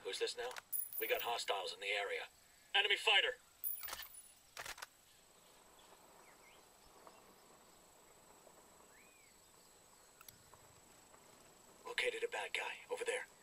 Who's this now? We got hostiles in the area. Enemy fighter! Located a bad guy. Over there.